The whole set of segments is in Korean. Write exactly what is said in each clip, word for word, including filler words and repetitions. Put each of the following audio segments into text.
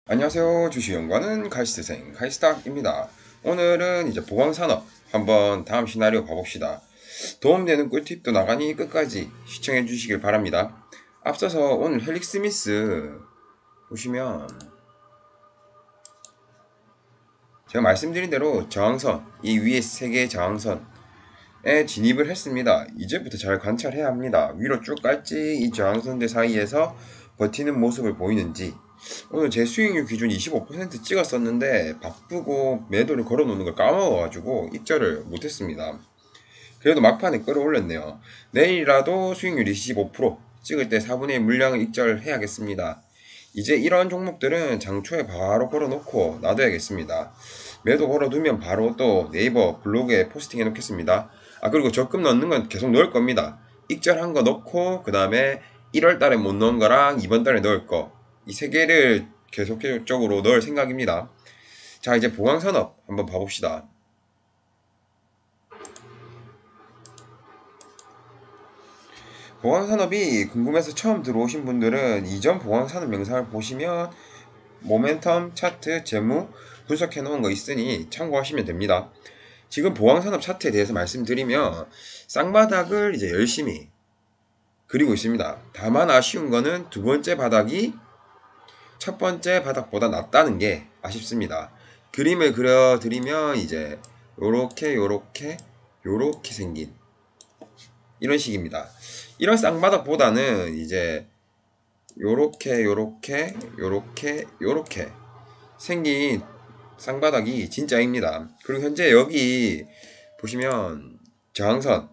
안녕하세요. 주식연구하는 카이스트생 카이스닥입니다. 오늘은 이제 보강산업 한번 다음 시나리오 봐봅시다. 도움되는 꿀팁도 나가니 끝까지 시청해 주시길 바랍니다. 앞서서 오늘 헬릭 스미스 보시면 제가 말씀드린 대로 저항선, 이 위에 세 개의 저항선에 진입을 했습니다. 이제부터 잘 관찰해야 합니다. 위로 쭉 갈지 이 저항선들 사이에서 버티는 모습을 보이는지. 오늘 제 수익률 기준 이십오 퍼센트 찍었었는데 바쁘고 매도를 걸어 놓는 걸 까먹어가지고 입절을 못했습니다. 그래도 막판에 끌어올렸네요. 내일이라도 수익률 이십오 퍼센트 찍을 때 사분의 일 물량을 입절해야겠습니다. 이제 이런 종목들은 장초에 바로 걸어놓고 놔둬야겠습니다. 매도 걸어두면 바로 또 네이버 블로그에 포스팅 해놓겠습니다. 아 그리고 적금 넣는 건 계속 넣을 겁니다. 입절한 거 넣고 그 다음에 일월 달에 못 넣은 거랑 이번 달에 넣을 거 이 세 개를 계속적으로 넣을 생각입니다. 자 이제 보강산업 한번 봐봅시다. 보강산업이 궁금해서 처음 들어오신 분들은 이전 보강산업 영상을 보시면 모멘텀, 차트, 재무 분석해 놓은 거 있으니 참고하시면 됩니다. 지금 보강산업 차트에 대해서 말씀드리면 쌍바닥을 이제 열심히 그리고 있습니다. 다만 아쉬운 거는 두 번째 바닥이 첫 번째 바닥보다 낫다는 게 아쉽습니다. 그림을 그려드리면 이제 요렇게 요렇게 요렇게 생긴 이런 식입니다. 이런 쌍바닥보다는 이제 요렇게 요렇게 요렇게 요렇게 생긴 쌍바닥이 진짜입니다. 그리고 현재 여기 보시면 저항선을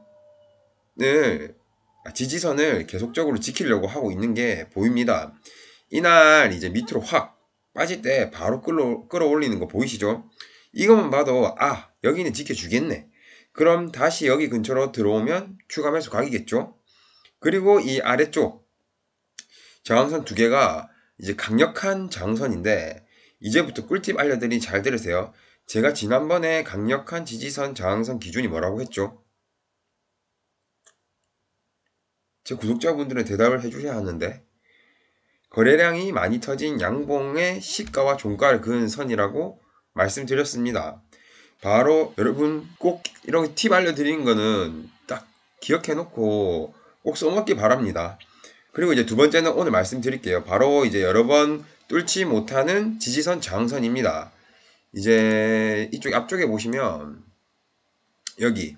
지지선을 계속적으로 지키려고 하고 있는 게 보입니다. 이날 이제 밑으로 확 빠질 때 바로 끌어, 끌어올리는 거 보이시죠? 이것만 봐도 아 여기는 지켜주겠네. 그럼 다시 여기 근처로 들어오면 추가 매수 각이겠죠? 그리고 이 아래쪽 저항선 두 개가 이제 강력한 저항선인데 이제부터 꿀팁 알려드리니 잘 들으세요. 제가 지난번에 강력한 지지선 저항선 기준이 뭐라고 했죠? 제 구독자분들은 대답을 해주셔야 하는데 거래량이 많이 터진 양봉의 시가와 종가를 그은 선이라고 말씀드렸습니다. 바로 여러분 꼭 이런 팁 알려드리는 거는 딱 기억해 놓고 꼭 써먹기 바랍니다. 그리고 이제 두 번째는 오늘 말씀드릴게요. 바로 이제 여러 번 뚫지 못하는 지지선 저항선입니다. 이제 이쪽 앞쪽에 보시면 여기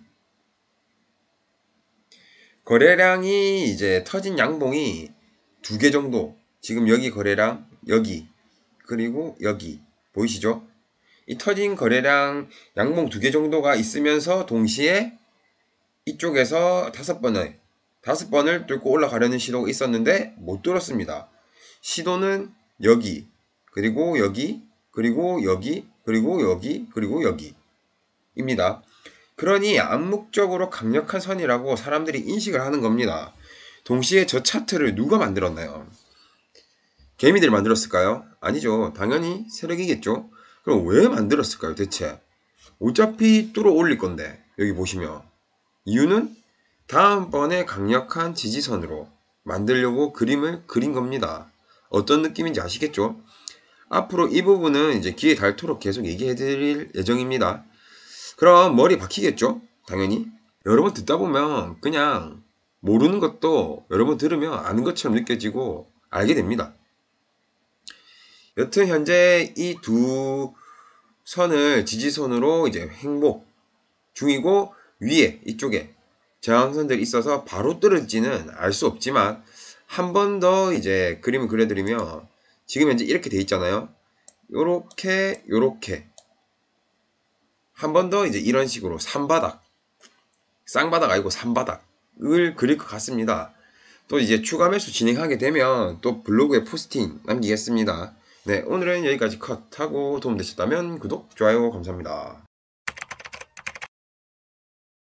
거래량이 이제 터진 양봉이 두 개 정도 지금 여기 거래량 여기 그리고 여기 보이시죠? 이 터진 거래량 양봉 두 개 정도가 있으면서 동시에 이쪽에서 다섯 번을 다섯 번을 뚫고 올라가려는 시도가 있었는데 못 뚫었습니다. 시도는 여기 그리고 여기 그리고 여기 그리고 여기 그리고 여기입니다. 그러니 암묵적으로 강력한 선이라고 사람들이 인식을 하는 겁니다. 동시에 저 차트를 누가 만들었나요? 개미들이 만들었을까요? 아니죠. 당연히 세력이겠죠. 그럼 왜 만들었을까요 대체? 어차피 뚫어 올릴 건데 여기 보시면 이유는 다음번에 강력한 지지선으로 만들려고 그림을 그린 겁니다. 어떤 느낌인지 아시겠죠? 앞으로 이 부분은 이제 귀에 닳도록 계속 얘기해 드릴 예정입니다. 그럼 머리 박히겠죠? 당연히. 여러 번 듣다 보면 그냥 모르는 것도 여러 번 들으면 아는 것처럼 느껴지고 알게 됩니다. 여튼 현재 이 두 선을 지지선으로 이제 횡보 중이고 위에 이쪽에 저항선들이 있어서 바로 뚫을지는 알 수 없지만 한 번 더 이제 그림을 그려드리면 지금 현재 이렇게 돼 있잖아요. 요렇게 요렇게 한 번 더 이제 이런 식으로 삼바닥 쌍바닥 아니고 삼바닥을 그릴 것 같습니다. 또 이제 추가 매수 진행하게 되면 또 블로그에 포스팅 남기겠습니다. 네, 오늘은 여기까지 컷하고 도움되셨다면 구독, 좋아요 감사합니다.